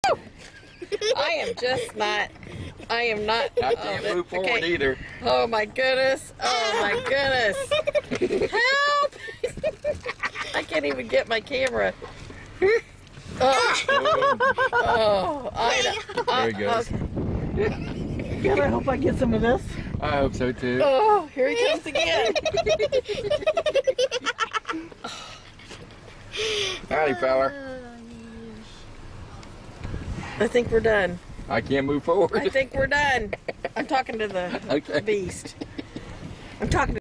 I am just not. I am not. I can't move forward either. Oh my goodness. Oh my goodness. Help! I can't even get my camera. Oh, There he goes. God, I hope I get some of this. I hope so too. Oh, here he comes again. Howdy, fella. I think we're done. I can't move forward. I think we're done. I'm talking to the Okay. beast. I'm talking to